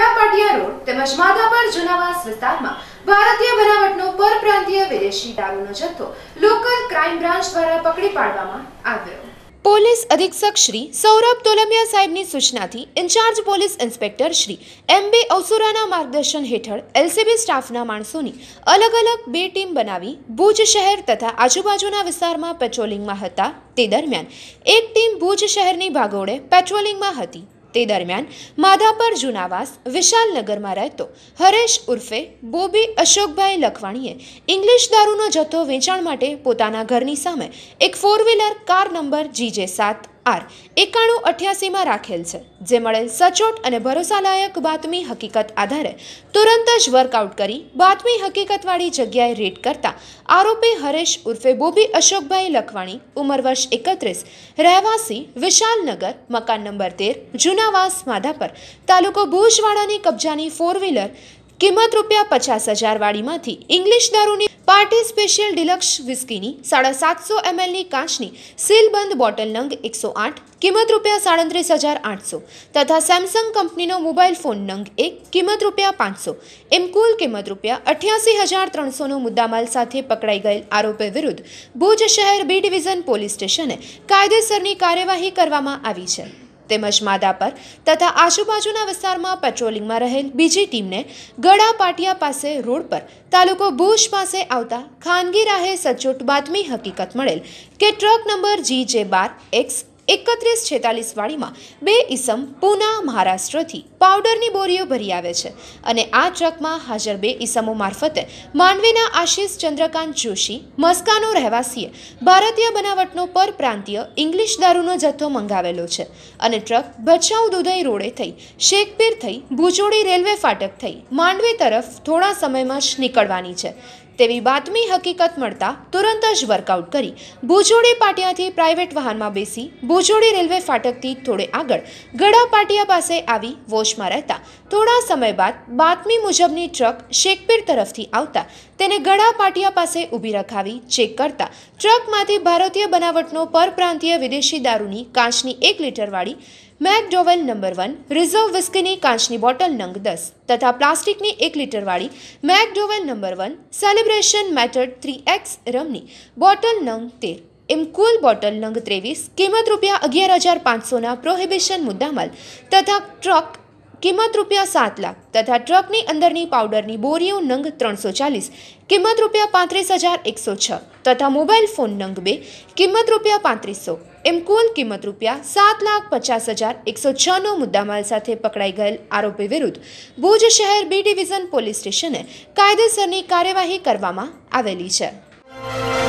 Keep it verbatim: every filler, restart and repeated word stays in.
ગડા પાટિયા road તેમજ માધાપર જુનાવાસ વિસ્તારમાં ભારતીય બનાવટનો પરપ્રાંતીય વિદેશી દારૂનો જથ્થો લોકલ ક્રાઇમ બ્રાન્ચ દ્વારા પકડી પાડવામાં આવ્યો। પોલીસ અધિક્ષક શ્રી સૌરભ તોલંબિયા સાહેબની સૂચનાથી incharge police inspector Shri M B અવસુરાના માર્ગદર્શન હેઠળ એલસીબી સ્ટાફના માણસોની અલગ અલગ બે ટીમ બનાવી ભુજ શહેર તથા આજુબાજુના વિસ્તારમાં પેટ્રોલિંગમાં હતા। તે દરમિયાન એક ટીમ ભુજ શહેરની ભાગોળે પેટ્રોલિંગમાં હતી। તે દરમિયાન માધાપર જુનાવાસ વિશાલનગરમાં રહેતો હરેશ ઉર્ફે બોબી અશોકભાઈ લખવાણીએ ઇંગ્લિશ દારૂનો જથ્થો વેચાણ માટે પોતાના ઘરની સામે એક four wheeler car number G J સાત આર એકાણું અઠ્યાસીમાં રાખેલ છે, જે મળેલ સચોટ અને ભરોસાલાયક બાતમી હકીકત આધારે તુરંત જ વર્કઆઉટ કરી બાતમી હકીકતવાળી જગ્યાએ રેડ કરતા આરોપી હરેશ ઉર્ફે બોબી અશોકભાઈ લખવાણી ઉંમર વર્ષ એકત્રીસ રહેવાસી વિશાલનગર મકાન નંબર તેર જુનાવાસ માધાપર તાલુકો ભુજવાડાની કબજાની ફોર વ્હીલર કિંમત રૂપિયા પચાસ હજાર વાળીમાંથી ઇંગ્લિશ દારૂની પાર્ટી સ્પેશિયલ ડિલક્સ વિસ્કીની સાડા સાતસો એમએલની કાચની સીલબંધ બોટલ નંગ એકસો આઠ કિંમત રૂપિયા સાડત્રીસ હજાર આઠસો તથા સેમસંગ કંપનીનો મોબાઈલ ફોન નંગ એક કિંમત રૂપિયા પાંચસો એમ કુલ કિંમત રૂપિયા અઠ્યાસી હજાર ત્રણસોનો મુદ્દામાલ સાથે પકડાઈ ગયેલ આરોપી વિરુદ્ધ ભુજ શહેર બી ડિવિઝન પોલીસ સ્ટેશને કાયદેસરની કાર્યવાહી કરવામાં આવી છે। તેમજ માધાપર તથા આજુબાજુના વિસ્તારમાં પેટ્રોલિંગમાં રહેલ બીજી ટીમને ગડા પાટિયા પાસે રોડ પર તાલુકો ભુજ પાસે આવતા ખાનગી રાહે સચોટ બાતમી હકીકત મળેલ કે ટ્રક નંબર જી જે બાર એક્સ એકત્રીસ છેતાલીસ વાળીમાં બે ઈસમ પૂના મહારાષ્ટ્રથી પાવડરની બોરીઓ ભરી આવે છે અને આ ટ્રકમાં હાજર બે ઈસમો મારફતે માંડવીના આશીષ ચંદ્રકાંત જોશી મસ્કાનો રહેવાસીએ ભારતીય બનાવટનો પરપ્રાંતીય ઇંગ્લિશ દારૂનો જથ્થો મંગાવેલો છે અને ટ્રક ભચાઉ દુધઈ રોડે થઈ શેખપીર થઈ ભુજોડી રેલવે ફાટક થઈ માંડવી તરફ થોડા સમયમાં જ નીકળવાની છે તેવી બાતમી હકીકત મળતા તુરંત જ વર્કઆઉટ કરી ભુજોડી પાટિયાથી પ્રાઇવેટ વાહનમાં બેસી ભુજોડી રેલવે ફાટકથી થોડે આગળ ગડા પાટિયા પાસે આવી વોચમાં રહેતા થોડા સમય બાદ બાતમી મુજબની ટ્રક શેખપીર તરફથી આવતા તેને ગડા પાટિયા પાસે ઊભી રખાવી ચેક કરતા ટ્રકમાંથી ભારતીય બનાવટનો પરપ્રાંતીય વિદેશી દારૂની કાચની એક લીટરવાળી મેકડોવેલ નંબર વન રિઝર્વ વિસ્કીની કાચની બોટલ નંગ દસ તથા પ્લાસ્ટિકની એક લીટરવાળી McDowell number one celebration method three X રમની બોટલ નંગ તેર એમ કુલ બોટલ નંગ ત્રેવીસ કિંમત રૂપિયા અગિયાર હજાર પાંચસોના પ્રોહિબિશન મુદ્દામાલ તથા ટ્રક કિંમત રૂપિયા સાત લાખ તથા ટ્રકની અંદરની પાવડરની બોરીઓ નંગ ત્રણસો ચાલીસ કિંમત રૂપિયા પાંત્રીસ હજાર એકસો છ તથા મોબાઈલ ફોન નંગ બે કિંમત રૂપિયા પાંત્રીસો એમ કુલ કિંમત રૂપિયા સાત લાખ પચાસ હજાર એકસો છનો મુદ્દામાલ સાથે પકડાઈ ગયેલ આરોપી વિરુદ્ધ ભુજ શહેર બી ડિવિઝન પોલીસ સ્ટેશને કાયદેસરની કાર્યવાહી કરવામાં આવેલી છે।